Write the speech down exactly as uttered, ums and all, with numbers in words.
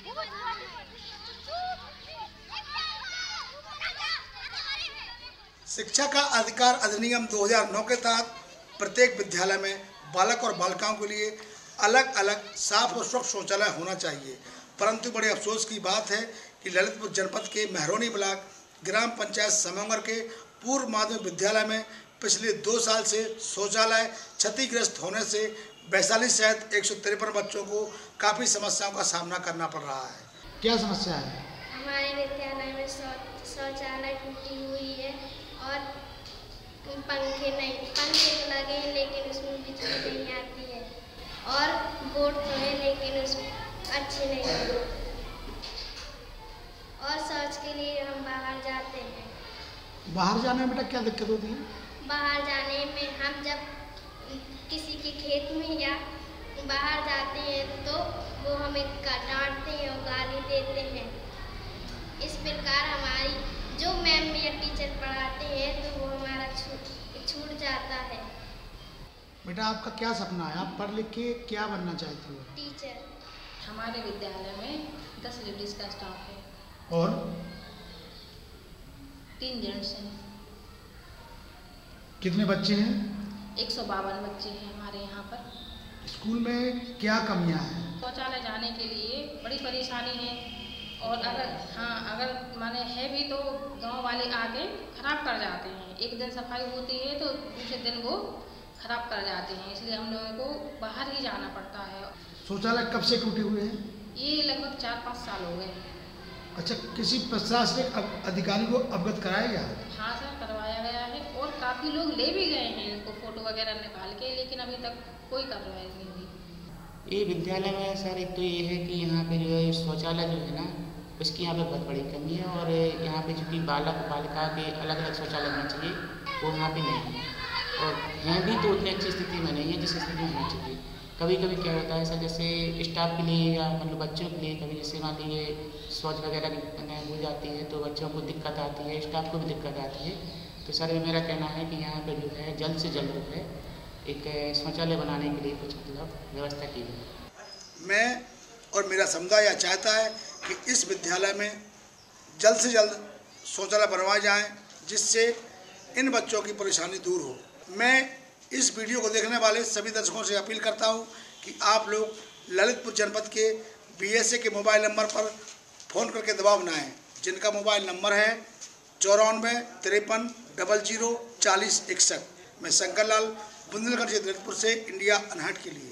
शिक्षा का अधिकार अधिनियम दो हज़ार नौ के तहत प्रत्येक विद्यालय में बालक और बालिकाओं के लिए अलग अलग साफ और स्वच्छ शौचालय होना चाहिए, परंतु बड़े अफसोस की बात है कि ललितपुर जनपद के मेहरौनी ब्लॉक ग्राम पंचायत समंगर के पूर्व माध्यमिक विद्यालय में पिछले दो साल से शौचालय क्षतिग्रस्त होने से वैशाली सहित एक सौ तिरपन बच्चों को काफ़ी समस्याओं का सामना करना पड़ रहा है। क्या समस्या है? हमारे विद्यालय में शौचालय टूटी हुई है और पंखे नहीं पंखे तो लगे हैं लेकिन उसमें बिजली नहीं आती है, और बोर्ड तो है लेकिन उसमें अच्छे नहीं है, और शौच के लिए हम बाहर जाते हैं। बाहर जाने में बेटा क्या दिक्कत होती है? बाहर जाने में हम जब किसी के खेत में या बाहर जाते हैं तो वो हमें डांटते हैं और गाली देते हैं। इस प्रकार हमारी जो मैम या टीचर पढ़ाते हैं तो वो हमारा छूट छूट जाता है। बेटा आपका क्या सपना है? आप पढ़ लिख के क्या बनना चाहती हो? टीचर। हमारे विद्यालय में दस लेडीज का स्टाफ है और तीन जेंट्स हैं। कितने बच्चे हैं? एक सौ बावन बच्चे हैं हमारे यहाँ पर। स्कूल में क्या कमियां हैं? शौचालय जाने के लिए बड़ी परेशानी है, और अगर हाँ अगर माने है भी तो गांव वाले आके खराब कर जाते हैं। एक दिन सफाई होती है तो दूसरे दिन वो खराब कर जाते हैं, इसलिए हम लोगों को बाहर ही जाना पड़ता है। शौचालय कब से टूटे हुए हैं? ये लगभग चार पाँच साल हो गए। अच्छा, किसी प्रशासनिक अधिकारी को अवगत कराया गया? हाँ सर, करवाया गया है और काफ़ी लोग ले भी गए हैं इनको फोटो वगैरह निकाल के, लेकिन अभी तक कोई कार्रवाई नहीं हुई। ये विद्यालय में सर एक तो ये है कि यहाँ पे जो है शौचालय जो है ना उसकी यहाँ पे बहुत बड़ी कमी है, और यहाँ पे जो कि बालक बालिका के अलग अलग शौचालय होना चाहिए वो यहाँ पे नहीं है, और हैं भी तो उतनी अच्छी स्थिति में नहीं है जिस स्थिति में होना चाहिए। कभी कभी क्या होता है सर, जैसे स्टाफ के लिए या मतलब बच्चों के लिए कभी जैसे मान लीजिए शौच वगैरह हो जाती है तो बच्चों को दिक्कत आती है, स्टाफ को भी दिक्कत आती है। तो सर मेरा कहना है कि यहाँ पे जो है जल्द से जल्द जो है एक शौचालय बनाने के लिए कुछ मतलब व्यवस्था की जाए। मैं और मेरा समुदाय यह चाहता है कि इस विद्यालय में जल्द से जल्द शौचालय बनवाए जाएं, जिससे इन बच्चों की परेशानी दूर हो। मैं इस वीडियो को देखने वाले सभी दर्शकों से अपील करता हूं कि आप लोग ललितपुर जनपद के बीएसए के मोबाइल नंबर पर फ़ोन करके दबाव बनाएं, जिनका मोबाइल नंबर है चौरानवे तिरपन डबल जीरो चालीस इकसठ। मैं शंकर लाल बुंदेलखंड से ललितपुर से इंडिया अनहट के लिए।